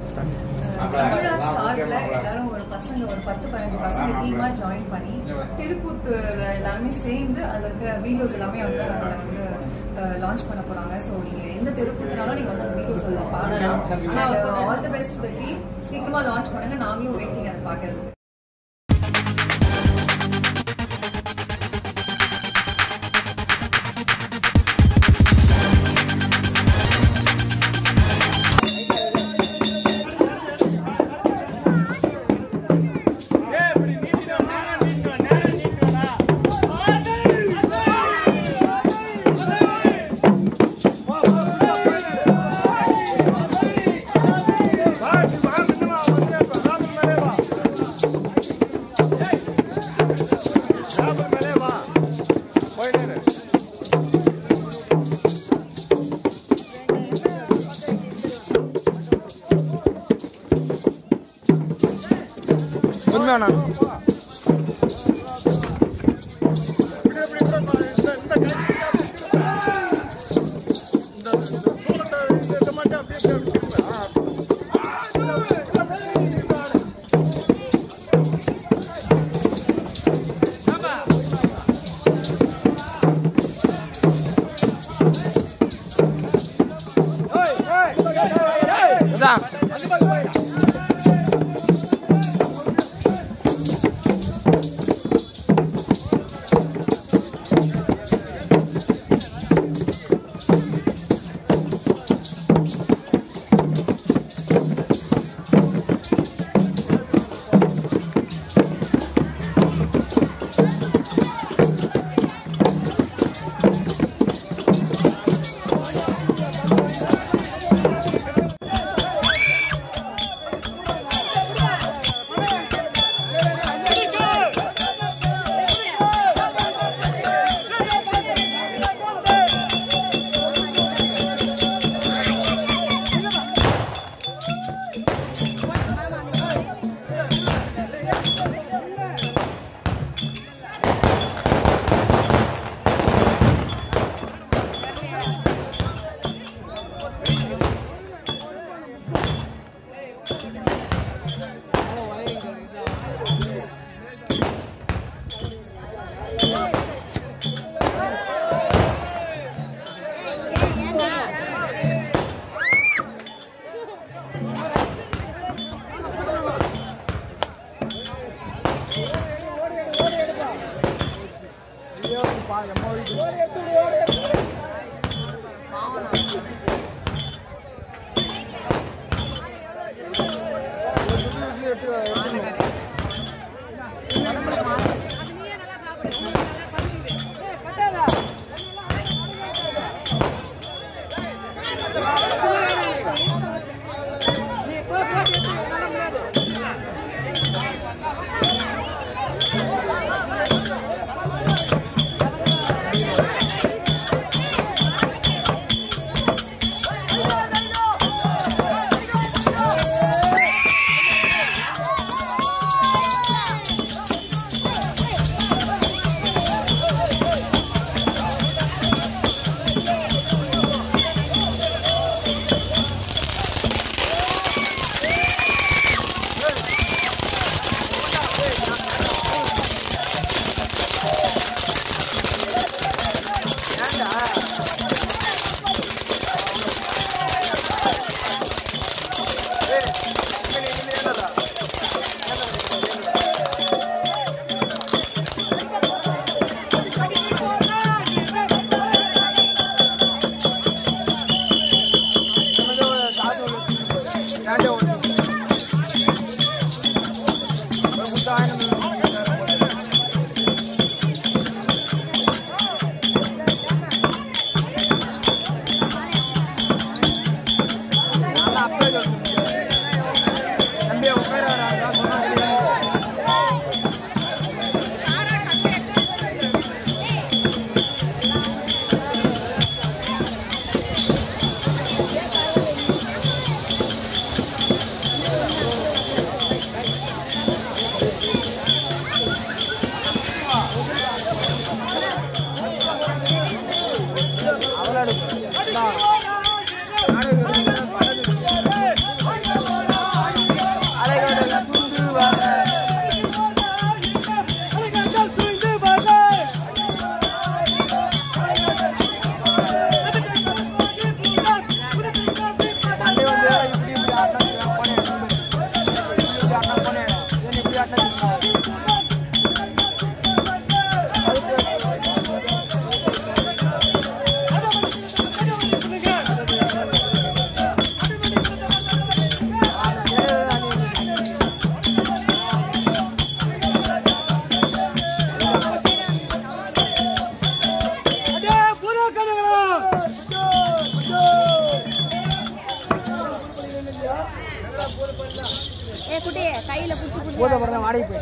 தமிழா சார்பில் எல்லாரும் ஒரு 10-15 பசங்க டீமாக ஜாயின் பண்ணி திருக்கூத்து எல்லாருமே சேர்ந்து அதில் இருக்க வீடியோஸ் எல்லாமே வந்து அதில் வந்து லான்ச் பண்ண போகிறாங்க. ஸோ நீங்கள் எந்த தெருக்கூத்துனாலும் நீங்கள் வந்து அந்த வீடியோஸ் எல்லாம் பார்க்கலாம். All the best the team. சீக்கிரமாக லான்ச் பண்ணுங்கள். நாங்களும் வெயிட்டிங் அதை பார்க்கறதுக்கு. ஏ குட்டி கையில புடிச்சு புடிச்சு போத வரணும் வாடகை போய்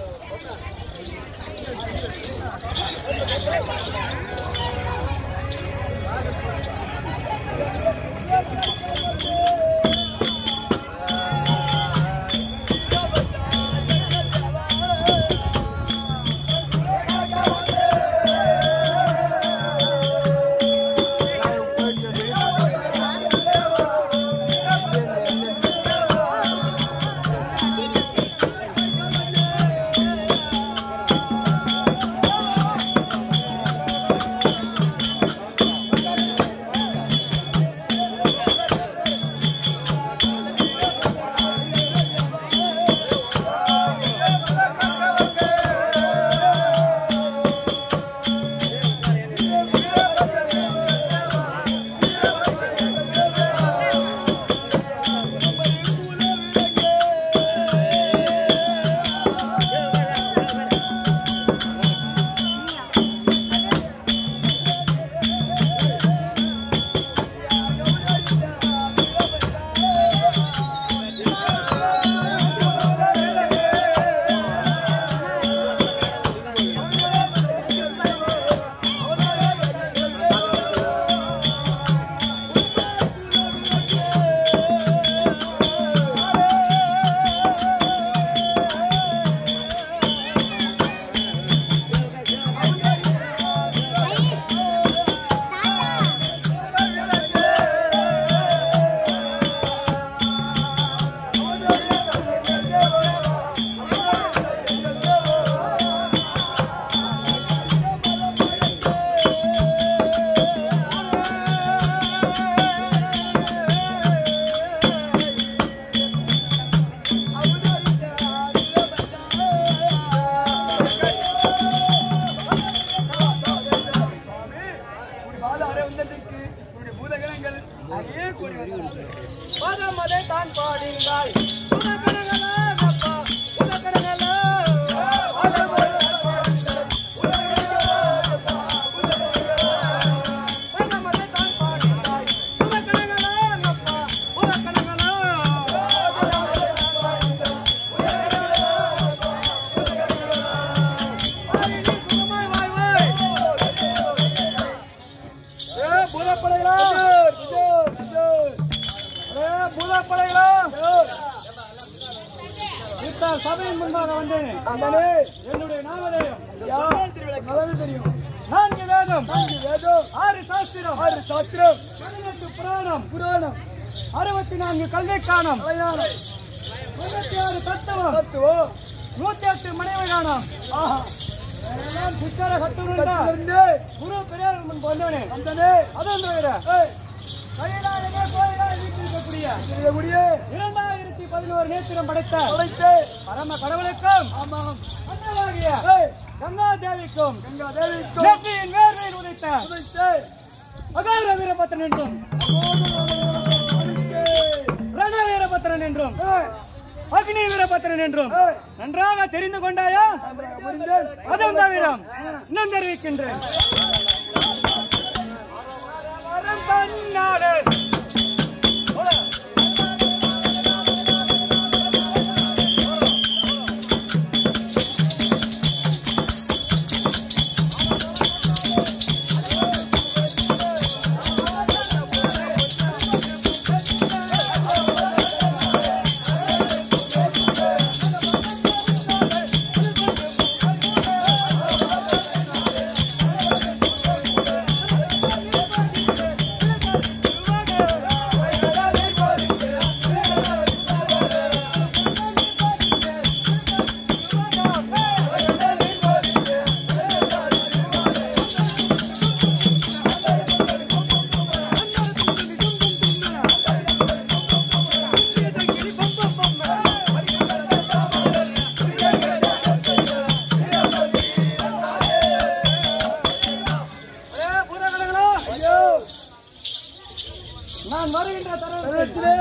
சபையின் முன்பாக வந்தேன். என்னுடைய நாமதேயம் தெரியும். 4 வேதம் 6 சாஸ்திரம் 18 புராணம் 64 கல்விக்கானம் 26 தத்துவம் 108 மனைவி காணம். புத்தர கட்டூரிலிருந்து குரு பெரியார் முன்பு வந்தவனே. அதுவும் தவிர கையிலாகவே கோயிலாக வீட்டிருக்கக்கூடிய 2011 நேத்திரம் படைத்த பரம கடவுளுக்கும் அண்ணலாகிய கங்கா தேவிக்கும் நெற்றியின் வேர்வையில் உதைத்த அகார வீரபத்ரன் என்றும் ரண வீரபத்ரன் என்றும் அக்னி வீரபத்ரன் என்றும் நன்றாக தெரிந்து கொண்டாயா? அதுவும் தவிரம் இன்னும் தெரிவிக்கின்றேன். நான் வருகின்ற தருணத்திலே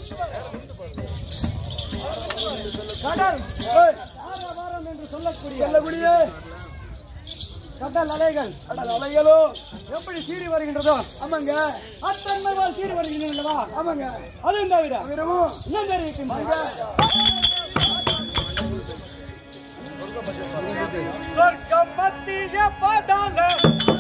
கடல் ஆரவாரம் என்று சொல்லக்கூடிய கடல் அலைகளோ எப்படி சீறி வருகின்றதோ, ஆமாங்க, அத்தன்மையால் சீர் வருகிறேன் அல்லவா? ஆமாங்க. அதுவும் தவிர வீரமும் இன்னும் தெரிவிக்கின்றேன். சொர்க்கம் மத்திய பாதாளம்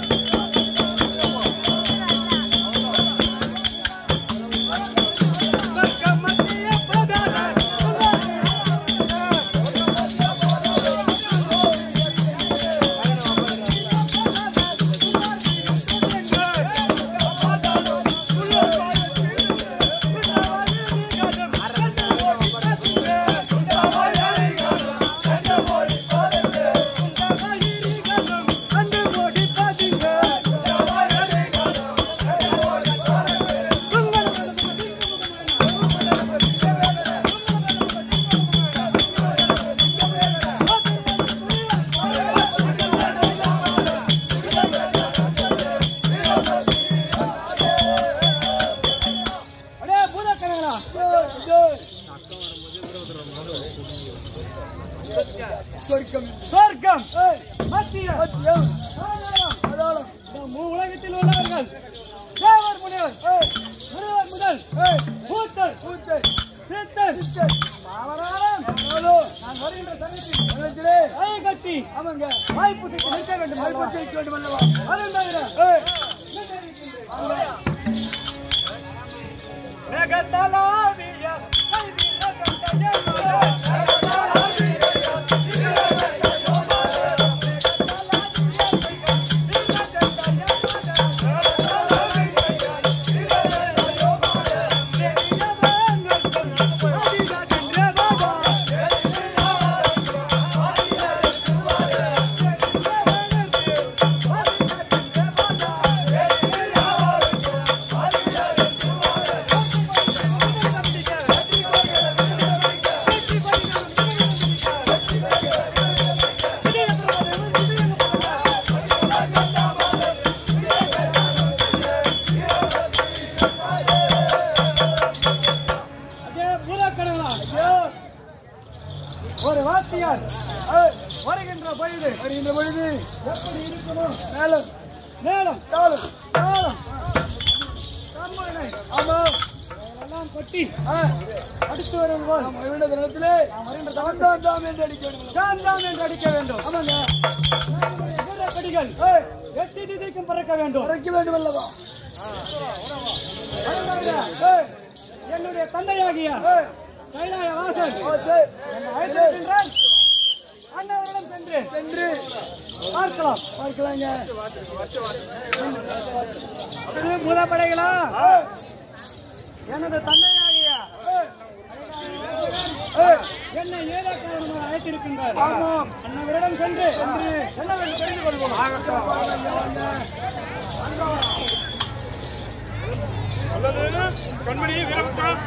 சொர்க்கம் மத்திய உலகத்தில் உள்ளவர்கள் தேவர் முனிவர் முனிவர் முதல் கூத்தர் சித்தர் நான் வருகின்ற சமயத்திலே கட்டி அவங்க வாய்ப்பு நிற்க வேண்டும் அல்லவா? அதுவும் தவிர ஒரு வாத்தியார் வருகின்ற பொழுது எப்படி இருக்கணும்? மேலும் எல்லாம் கொட்டி அடுத்து வருகின்ற தினத்திலே சாந்தாம் என்று அடிக்க வேண்டும். கொடிகள் 8 திசைக்கும் பறக்க வேண்டும் அல்லவா? என்னுடைய தந்தையாகிய கைலாய வாசல் அண்ணவரிடம் சென்று பார்க்கலாங்க. மூலப்படைகளா எனது தந்தையாகிய என்னை ஏதோ காரணமாக அழைத்திருக்கின்றார். அண்ணவரிடம் சென்று என்னவென்று தெரிந்து கொள்வோம். கண்மணி வீரப்பன்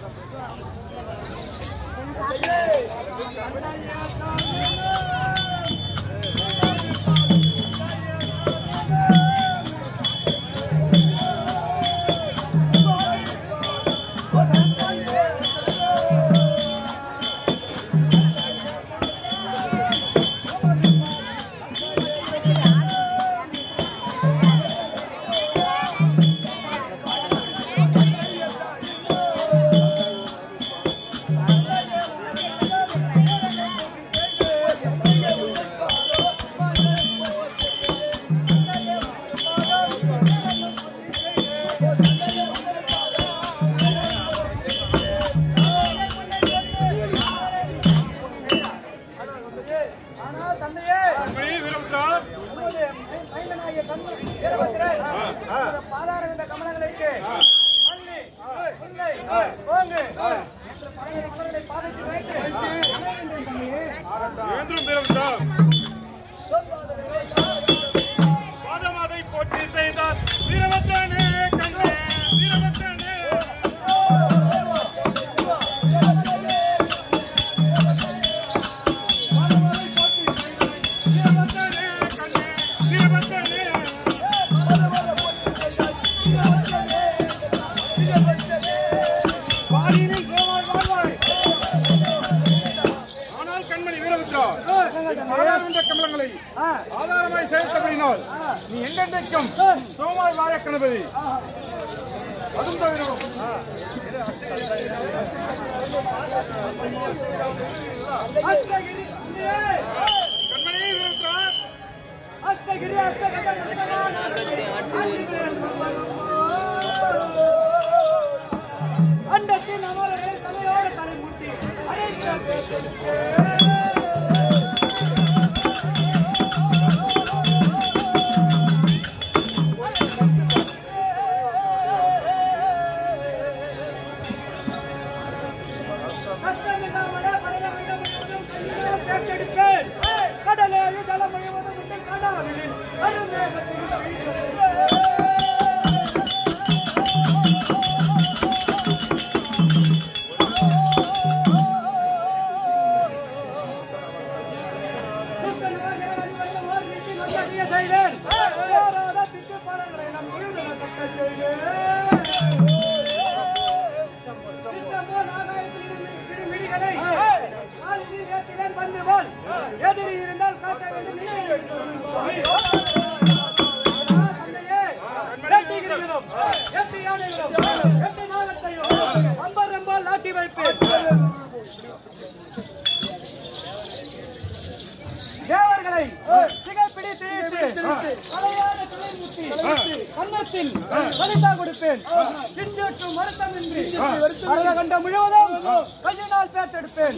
பாதமாதை போற்றி செய்தார் வீரவத்தனே கண்ணே வீரவத்தனே கமலங்களை ஆதாரமாய் சேர்த்தபடினால் நீ எங்கென்றைக்கும் சோமாய் வாழ கணபதி அதுவும் தவிரவும் அஸ்தகிரி அண்டத்தின் அமரரை தலையோடு தலைமுட்டி கடலே ஜலம் எதிரி இருந்தால் காட்ட வேண்டும் அம்பரம்பால் நாட்டி வைப்பேன் தேவர்களை சிகைப்பிடி கன்னத்தில் கலிதா கொடுப்பேன் சிஞ்சற்றும் வருத்தமின்றி கண்ட முழுவதும் கையினால் பேச்செடுப்பேன்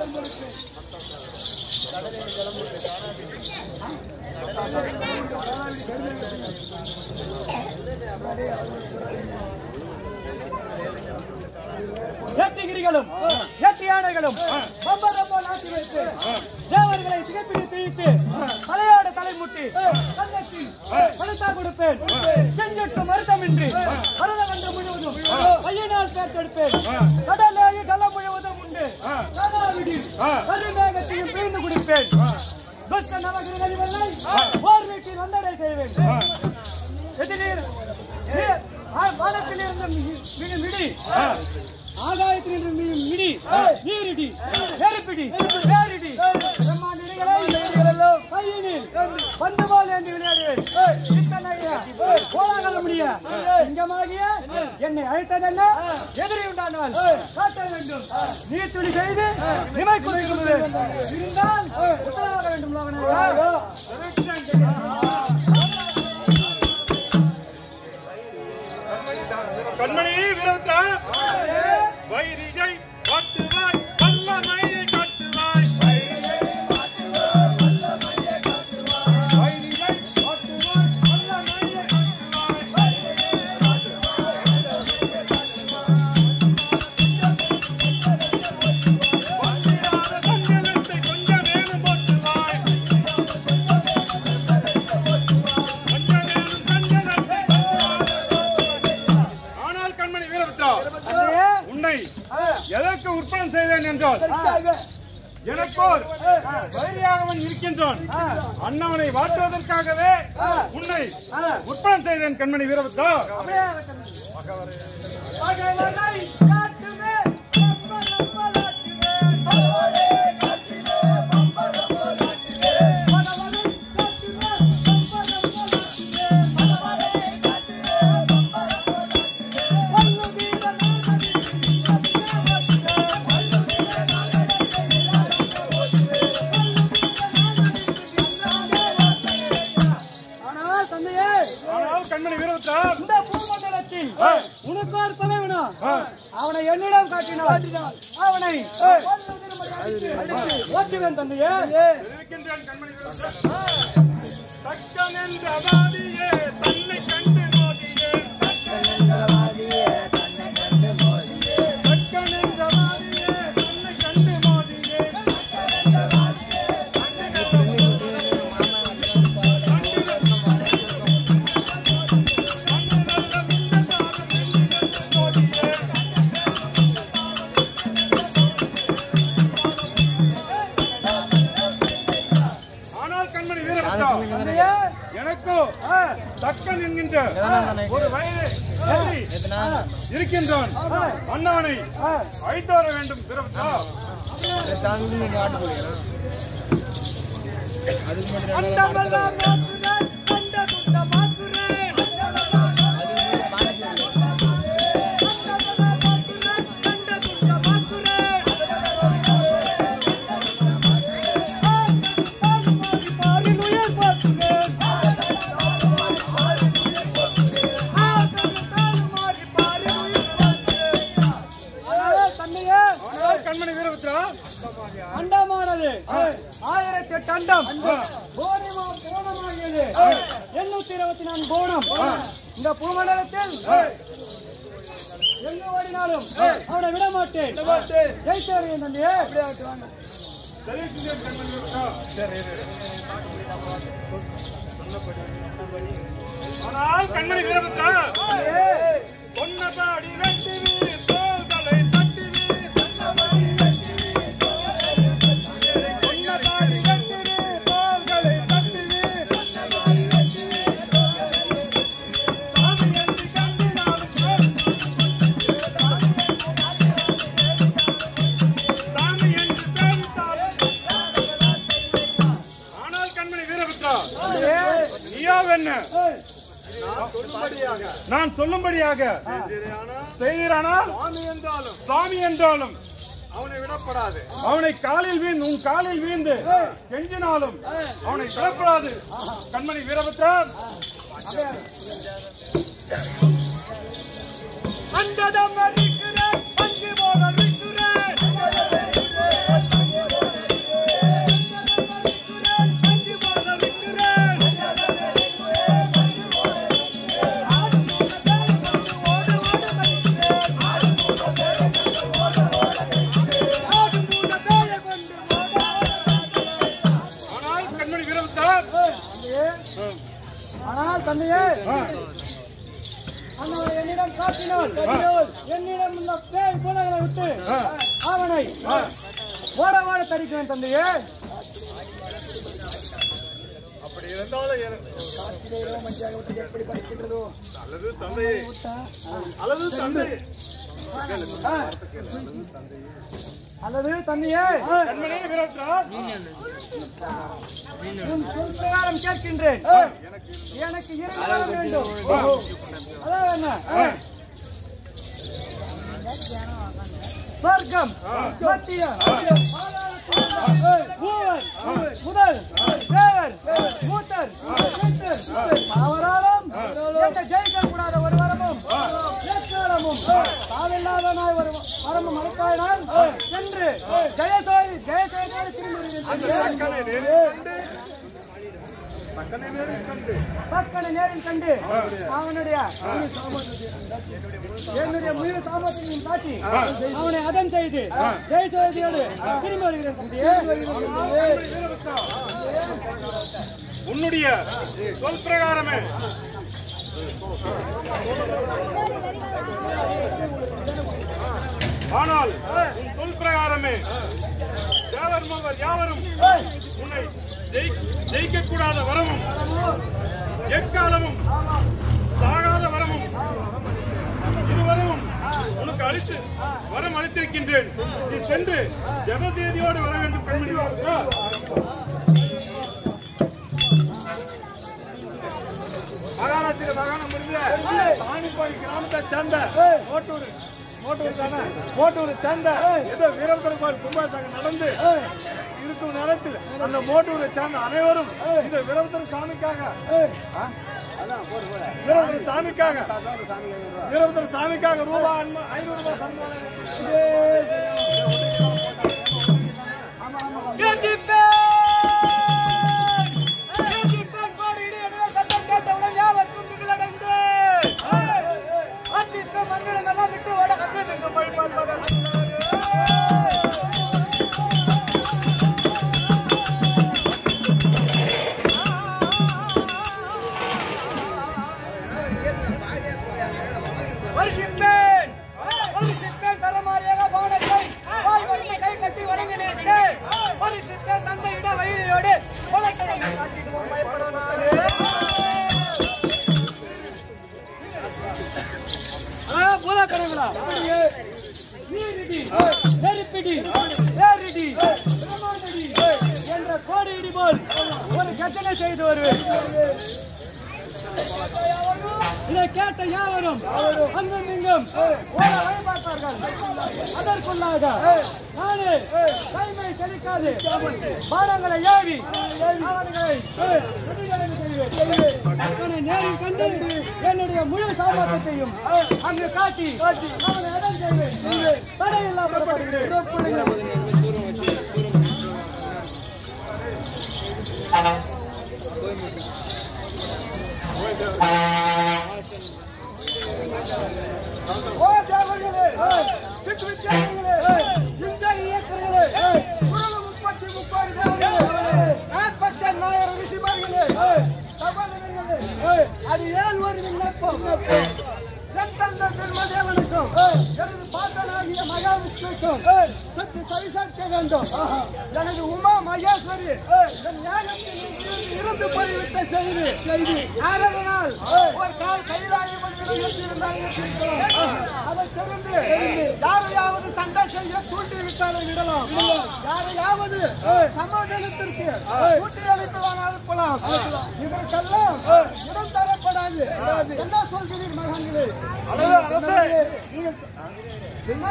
ஏத்திகிரிகளும் ஏத்தி யானைகளும் பம்பரம்போல் ஆட்டி வைத்து தேவர்களை சிகைப்பிடி திழித்து தலையோட தலைமுட்டி கன்னத்தில் கலிதா கொடுப்பேன் செஞ்சட்டும் வருத்தமின்றி பரத கண்ட முழுவதும் கையினால் பேர்த்தெடுப்பேன் கடலேயே கலம் முழுவதும் உண்டு கருமேகத்தையும் பிரிந்து குடிப்பேன் துஷ்ட நவகிரகங்களை போர் வீட்டில் வந்தடை செய்வேன் வானத்தில் இருந்த மிடி ஆகாயத்தில் இருந்த மிடி நீரிடி நெருப்பிடி பேரிடி கையினில் பந்து போல் என்று விளையாடுவேன் கோலாகல முடிய சிங்கமாகிய என்னை அழைத்ததென்ன எதிரி உண்டானால் காட்ட வேண்டும் நீர் துளி செய்து நிமை குறைக்கிறது இருந்தால் உத்தரவாக வேண்டும் கண்மணி வீரத்ரா வைரிஜை காட்டுவாய் வல்லமையை காட்டுவாய் வைரிஜை காட்டுவாய் வல்லமையை காட்டுவாய் வைரிஜை காட்டுவாய் வல்லமையை காட்டுவாய் வைரிஜை காட்டுவாய் வல்லமையை காட்டுவாய் கண்ணலத்தை கொஞ்சம் மேலும் போட்டுவாய் ஆனால் கண்மணி வீரத்ரா உன்னை எதற்கு உற்பத்தி செய்தேன் என்றால் எனக்கோர் வைரியாகவன் இருக்கின்றான் அண்ணவனை வாட்டுவதற்காகவே உன்னை உற்பத்தி செய்தேன் கண்மணி வீரபத்ரா கண்மணி வீரபத்ரா இந்த பூமண்டலத்தில் உனக்கு ஒரு தலைவனா அவனை என்னிடம் காட்டினான் அவனை ஓட்டுவேன் தந்தையே இருக்கின்றான் கண்மணி வீரபத்ரா தக்கனென்ற அவாதியே தன்னை கண்டு மோதியே தக்கனென்ற அவாதியே தன்னை கண்டு மோதியே தக்கனென்ற அவாதியே தன்னை கண்டு மோதியே தக்கனென்ற அவாதியே தன்னை கண்டு எனக்கோ தக்கன் என்கின்ற ஒரு வயது இருக்கின்றான் அண்ணவனை அழைத்து வர வேண்டும் வீரபத்ரா அண்டமானது 1008 அண்டம் கோணமாகியது 824 கோணம். இந்த பூமண்டலத்தில் எங்கு ஓடினாலும் அவனை விட மாட்டேன். ஜெயிச்சாரு தந்தையே. ஆனால் கண்மணி வீரபத்ரா சொன்னபடி வெட்டிவி தோள்களை தட்டிவி சொன்னபடி வெட்டிவி தோள்களை தட்டிவி சாமி என்று கண்டினாலும் சாமி என்று சேவித்தாலும். ஆனால் கண்மணி வீரபத்ரா நீயாவென்ன நான் சொல்லும்படியாக செய்கிறானால் சாமி என்றாலும் அவனை விடப்படாது. அவனை உன் காலில் வீழ்ந்து கெஞ்சினாலும் அவனை விடப்படாது. கண்மணி வீரபத்ரா அண்டதம் அடிக்கிறேன் பஞ்சு போல அடிக்கிறேன் தந்தையே என்னிடம் காட்டினால் என்னிடம் உள்ள பேய் புலகளை விட்டு அவனை ஓட ஓட தடிக்கிறேன் தந்தையே. அப்படி இருந்தாலும் எப்படி படிக்கின்றதோ அல்லது தந்தையே அல்லது தந்தை அல்லது தந்தையே பிரகாரம் கேட்கின்றேன். எனக்கு 2 வரம் வேண்டும். அதான் என்ன சொர்க்கம் சத்தியம் மூவர் முதல் தேவர் மூத்தர் அவராலும் என்னை ஜெயிக்க கூடாத ஒரு வரமும் எக்காலமும் தாவில்லாத நாய் ஒரு வரமும் அளித்தாயினால் என்று ஜெயசோதி பக்கனை நேரில் கண்டு அவனுடைய என்னுடைய முழு சாமர்த்தியம் காட்டி அவனை அதன் செய்து ஜெயசோதியோடு திரும்பி வருகிறேன். உன்னுடைய சொல் பிரகாரமே ஆனால் உன் சொல் பிரகாரமே தேவர் மவர் யாவரும் உன்னை ஜெயிக்க கூடாத வரமும் எக்காலமும் சாகாத வரமும் இருவரமும் உனக்கு அளித்து வரம் அளித்திருக்கின்றேன். நீ சென்று ஜெபதேதியோடு வர வேண்டும். கண்மணி மகாராஷ்டிர மாகாணம் முடிஞ்ச தானிப்பாடி கிராமத்தை சேர்ந்த மோட்டூர் தானே மோட்டூர் சேர்ந்த ஏதோ வீரபத்ர கோயில் கும்பாபிஷேகம் நடந்து இருக்கும் நேரத்தில் அந்த மோட்டூரை சேர்ந்த அனைவரும் இந்த வீரபத்ர சாமிக்காக ரூபாய் 500 சன்மானம் என்ற கோடி போல் ஒரு கட்டளை செய்து வருவேன். இதை கேட்ட யாவரும் அங்கும் இங்கும் பார்த்தார்கள். அதற்குள்ளாக நானே கைமை செலுத்தாது பாடங்களை ஏவி அவர்களை நேரில் கண்டு என்னுடைய முழு சாமர்த்தியத்தையும் அங்கு காட்டி அவனை அடம் செய்வேன். தடையில்லா புறப்படுகிறேன். பரிசாற்ற வேண்டும். எனது உமா மகேஸ்வரி இருந்து போய்விட்ட செய்தி ஆரதனால் ஒரு கால் கைலாயம் அதை தெரிந்து யாரையாவது சண்டை செய்ய தூண்டி விட்டாலும் விடலாம், யாரையாவது சமாதானத்திற்கு கூட்டி அளிப்பதான் அனுப்பலாம். இதற்கெல்லாம் இடம் தரப்படாது. என்ன சொல்கிறீர் மகன்களே? என்ன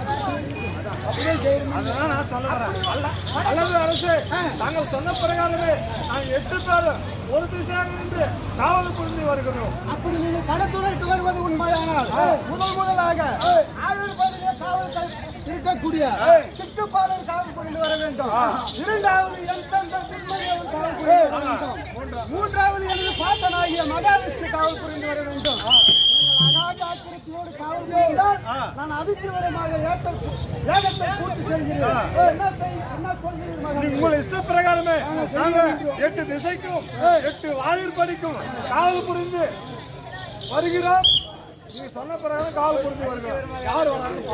அதுதான் நான் சொல்ல வரேன். அல்லது அரசு நாங்கள் சொன்ன பிரகாரமே நாங்கள் 8 பேரும் ஒரு திசையாக இருந்து காவல் புரிந்து வருகிறோம். அப்படி நீங்கள் கடத்துறைக்கு வருவது உண்மையானால் முதலாக ஆயுள்பதிலே காவல் இருக்கக்கூடிய சித்துப்பாளர் காவல் புரிந்து வர வேண்டும். இரண்டாவது எந்தெந்த திருமணியவன் காவல் புரிந்து வர வேண்டும். மூன்றாவது எனது பாட்டனாகிய மகாவிஷ்ணு காவல் புரிந்து வர வேண்டும். அகாதாக்கிரத்தையோடு காவல் புரிந்தால் நான் அதிதீவிரமாக ஏகத்தை பூர்த்தி செய்கிறேன். என்ன சொல்கிறீர்கள்? உங்கள் இஷ்ட பிரகாரமே நாங்கள் 8 திசைக்கும் 8 வாயிற்படிக்கும் காவல் புரிந்து வருகிறோம். நீங்க சொன்ன பிரகாரம் காவல் புரிந்து வருகிறோம். யார் வராங்க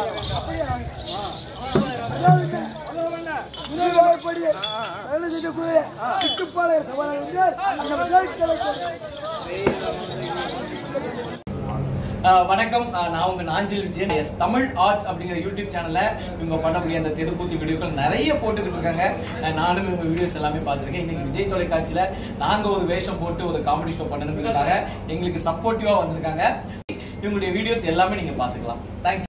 வணக்கம், நான் உங்க நாஞ்சில் விஜயன். தமிழ் ஆர்ட்ஸ் அப்படிங்கிற யூடியூப் சேனல்ல இவங்க பண்ணக்கூடிய அந்த தெருக்கூத்து வீடியோக்கள் நிறைய போட்டுக்கிட்டு இருக்காங்க. நானும் இவங்க வீடியோஸ் எல்லாமே பார்த்துருக்கேன். இன்னைக்கு விஜய் தொலைக்காட்சியில நாங்க ஒரு வேஷம் போட்டு ஒரு காமெடி ஷோ பண்ணணுங்கிறதுக்காக எங்களுக்கு சப்போர்ட்டிவா வந்திருக்காங்க. இவங்களுடைய வீடியோஸ் எல்லாமே நீங்க பாத்துக்கலாம். தேங்க்யூ.